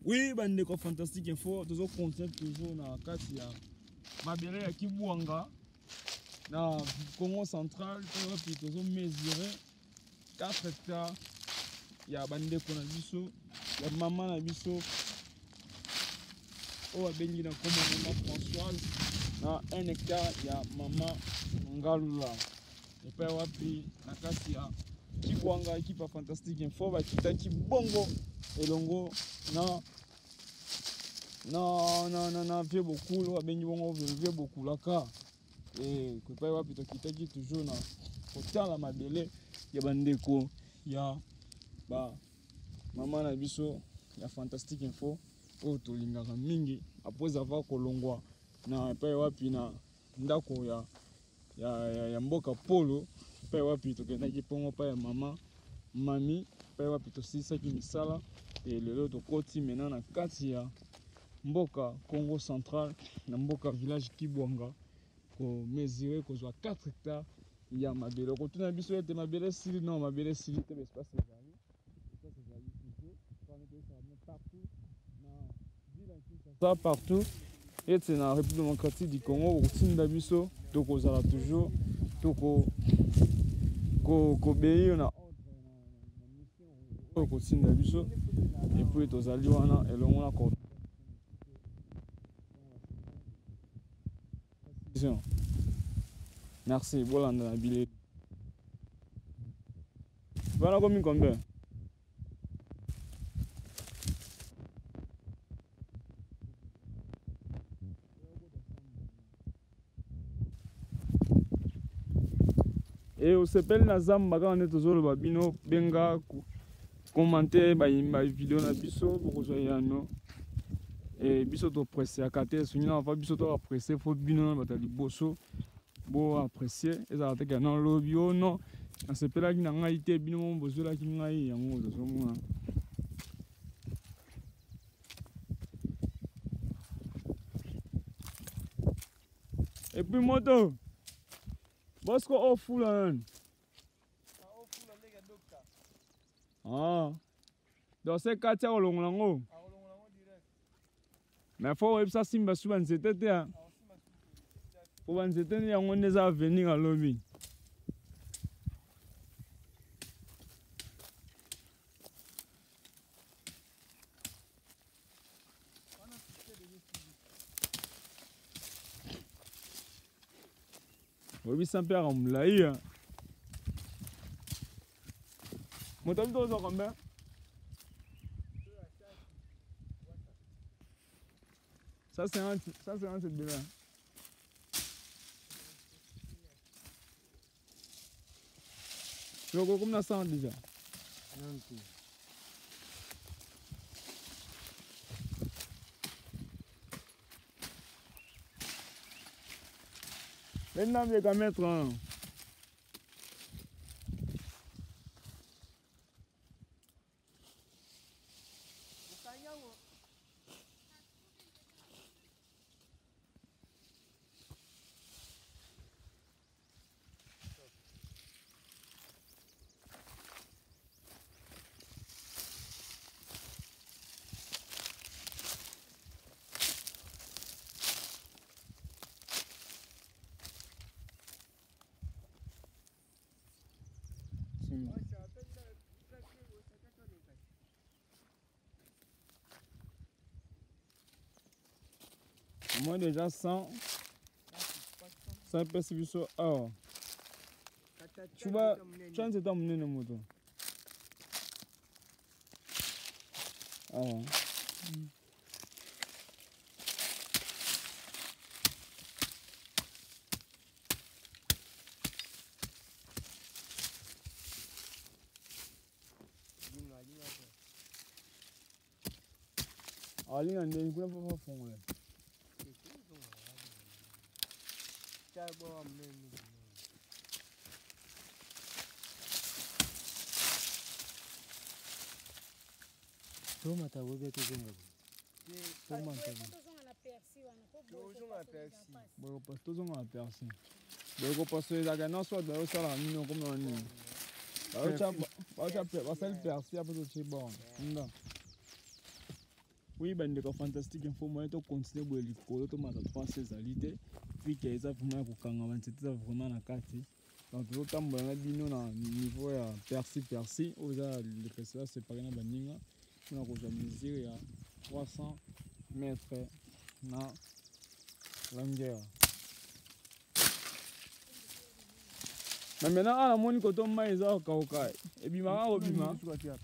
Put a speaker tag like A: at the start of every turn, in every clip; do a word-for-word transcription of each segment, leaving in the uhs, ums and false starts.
A: Oui, bandeko fantastique info, toujours content toujours na kati ya mabele ya Kibwanga na Congo central, puis toujours mesurer quatre hectares ya bandeko na biso, ya maman na biso o abengi na koma maman Françoise na un hectare ya maman Ngalula. Et puis wapi na kati ya Kibwanga équipe fantastique info ba kitaki bongo elongo na non non non non vieux beaucoup là bengi bongo vieux beaucoup là ka et que pas wapi to kitaki toujours na autant la mabele ya bandeko ya ba maman na biso ya fantastique info o to lingaka mingi après avoir kolongwa na pa wapi na ndako ya ya ya, ya mboka polo pa wapi to kendaki pongo pa ya mama mami pa wapi to sisa ki misala et lelo to koti maintenant na kati ya mboka Congo central na mboka village Kibwanga ko mesurer ko zwa quatre hectares ya mabele ko tuna biso ete mabele sili non mabele sili te espace ezali espace ezali toujours quand on est ça partout na ville Kinshasa partout et c'est na République démocratique du Congo ko tinda biso to ko zala toujours to ko ko ko beyo na ordre na mission ko tinda biso et puis to zali wana elongo na ko merci, voilà dans la billet. Voilà combien combien? Et on s'appelle Nazam Baga, on est toujours le babino, benga, commenter, bah, une vidéo na biso, pour que soyez no. Et biso to pressé à quatre, si on va biso to pressé, faut bino, bah, t'as du bosso. Bon apprécier et ça va non lobby oh non on se pela qui n'a pas été bien mon besoin là qui n'a eu un mot de ce moment et puis moto Bosco au full hein ah dans ces cas tu as au long lango mais faut que ça simba souvent c'était hein pour qu'on se tienne on est à venir à lobby. Oui, ça perd en blaye. Mon top deux combien? Ça c'est un, ça c'est un c'est bien. Le combien ça déjà? Maintenant, il y a mettre un. Moi déjà cent cent personnes sur ah tu vas tu as été emmené le moto ah ali na ndeni kuna papa fongole Toma tá boa que tem ali. Toma tá boa. Boa pastor não é persi. Boa pastor já que não só deu só lá não como não. Vai já vai já vai ser persi a pessoa que bom. Não. Oui, ben, de fantastique info, moi, to continuer pour les colos, to mata trois ces alités, puis qu'ils ça vraiment pour quand c'était vraiment la carte. Donc, tout le temps, on a dit nous, niveau persi persi, aux les personnes séparées dans Baninga, on a déjà mesuré à trois cents mètres na longueur. Mais maintenant, à la monnaie, quand on m'a dit, et puis, ma au bima.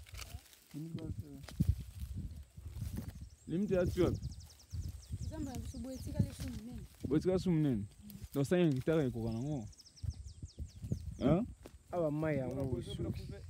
A: Limite ya tuap.
B: Zamba suboetika le sumnen.
A: Boetika sumnen. Donc ça y hectare eko kana ngo. Hein?
C: Aba mai ya ngo shu.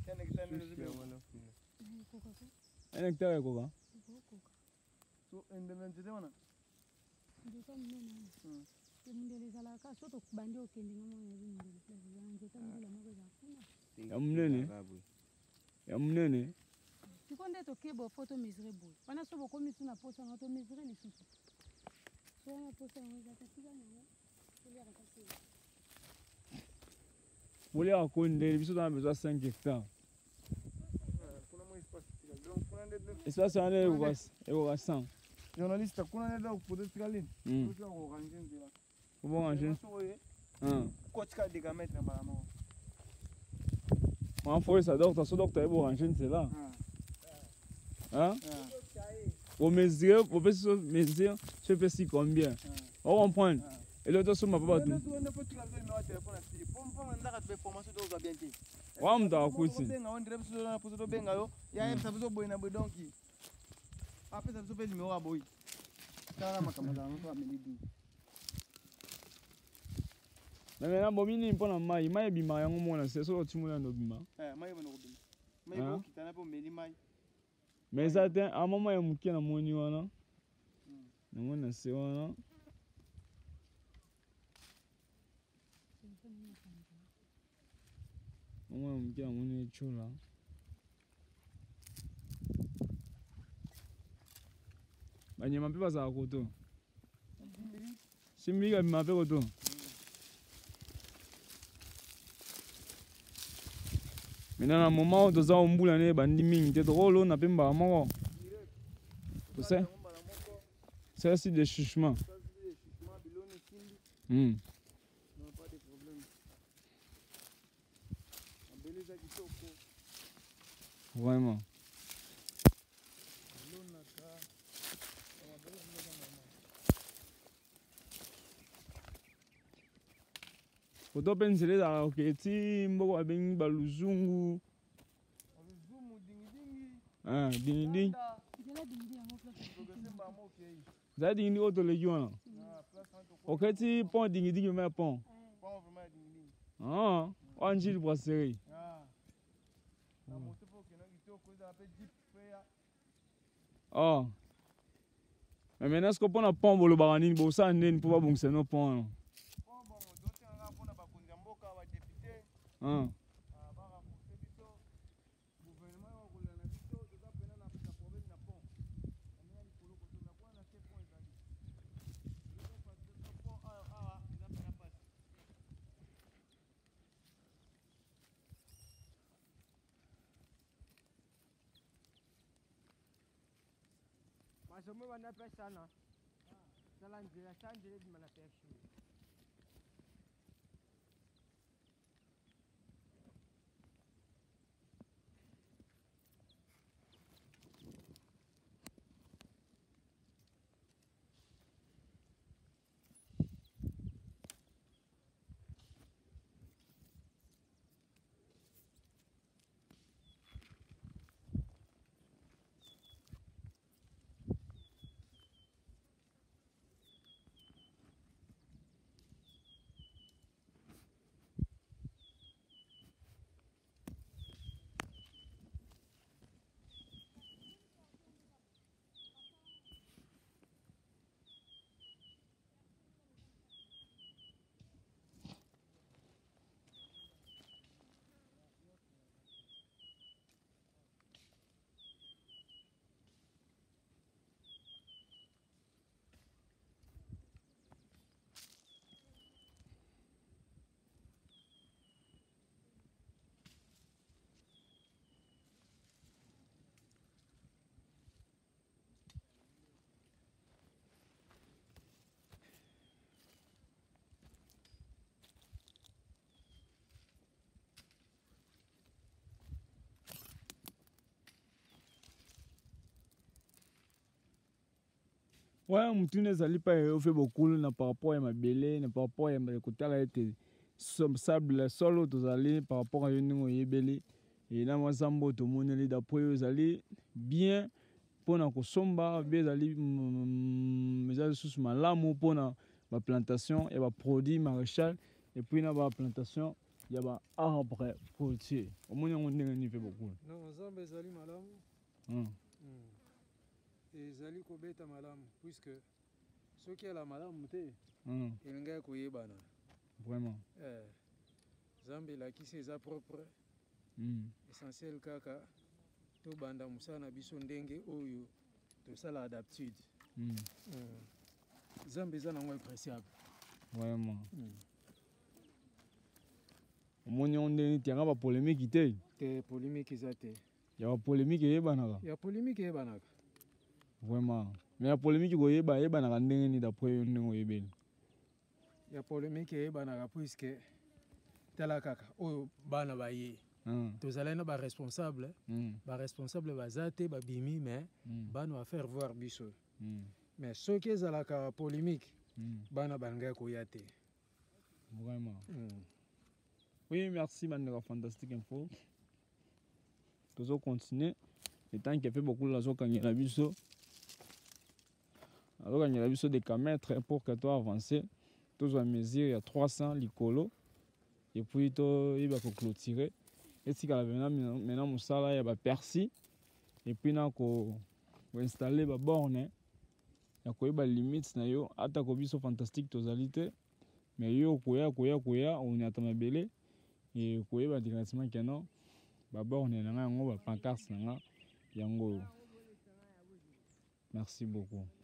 A: Un hectare eko ka.
C: So independent wana.
B: Ndika mnene. Mm. Mndele zala ka soto kubandi okende ngamo mndele plaza njeta mndele mako za kuna.
A: Ya mnene. Ya mnene.
B: Sikonde to kebo photo mesurer boy. Pana so boko misu na posa na to mesurer les sous. So na posa na za tika na. Oli akasi.
A: Oli akonde biso na besoin cinq hectares.
C: Kuna mo espace tika. Donc kuna ndede.
A: Espace ane eko eko cent.
C: Journaliste kuna ndede okupote tika lini.
A: Mm.
C: Ko ko ranger ndela.
A: Ko bon ranger. Hein.
C: Ko tika dega mettre na bala mo.
A: En forêt ça docteur, ça docteur est bon ranger c'est là. Hein? Au mesure, au mesure, je fais si combien? On comprend. Et l'autre sur ma papa tout. Ouais, on t'a coupé. Mais maintenant, bon, il n'y a pas de maille. Il y a des mailles, c'est ça que tu m'as dit. Mais ça, à un moment, il y a un qui a money. Il y a un qui a money. Moi, je suis un peu là. Je ne sais pas ça à côté. Si je ne sais pas ça à côté. Maintenant, à un moment où tu as un boulot, tu as un dimi, tu as drôle, tu as un peu tu sais? C'est aussi des chuchements. Hmm. Vraiment. Faut penser à la oketi, mboko abengi baluzungu. Ah, ding ding. Za ding ding auto legion. Oketi pont ding ding mais pont. Ah, on gile brasserie. Oh. Mais maintenant ce qu'on prend un pont pour le barani, pour ça on ne peut pas boncer nos ponts. Ah.
C: Mas o meu não é pensar não. Se ela não dizer, se ela não dizer, não é pensar.
A: Ouais, mutune zali pa yo fait beaucoup na par rapport à ma belé, na par rapport à ma côté là était sable solo tozali par rapport à yoningo yebeli et là moi zambo to moneli d'après yo zali bien pona ko somba be zali mes sous malamu pona ma plantation et ba produit maréchal et puis na ba plantation il y a ba arbre fruitier au moins on ndenge fait beaucoup
D: non zambe zali malamu
A: hum
D: et zali ko beta malamu puisque ce qui est la malamu te
A: hum
D: elinga ko yebana
A: vraiment
D: eh zambe la qui c'est propre
A: hum
D: essentiel kaka to banda musana biso ndenge oyo to sala d'habitude
A: hum
D: zambe za nango appréciable
A: vraiment
D: mm.
A: au moins on ndenge tianga ba polémique te
D: te polémique ezate
A: il y a ba polémique yebanaka
D: ya polémique yebanaka
A: vraiment mais la polémique ko yeba yebanaka ndenge ni d'après yo ndenge yebeli
D: ya polémique yebanaka puisque tala kaka oyo bana baye
A: hum
D: tozalaki na baresponsable
A: hum
D: baresponsable baza te babimi mais
A: hum
D: bana bafaire voir biso
A: hum
D: mais soki ezalaka polémique
A: hum
D: bana balingaki koya te
A: vraiment
D: mm.
A: oui merci Mandela Fantastique Info toujours continuer le temps qui a fait beaucoup de la zone quand il y a biso alors quand il y a biso des camètres pour que toi avancer tous à mesure il y a trois cents licolo et puis toi il va clôturer et si quand maintenant maintenant musala il y a ba persi et puis na ko installer ba borne ya ko ba limite na yo ata ko biso fantastique tozalité mais yo koya koya koya on attend mabele et ko ba directement que non ba borne na nga ngo ba pancarte na nga yango merci beaucoup.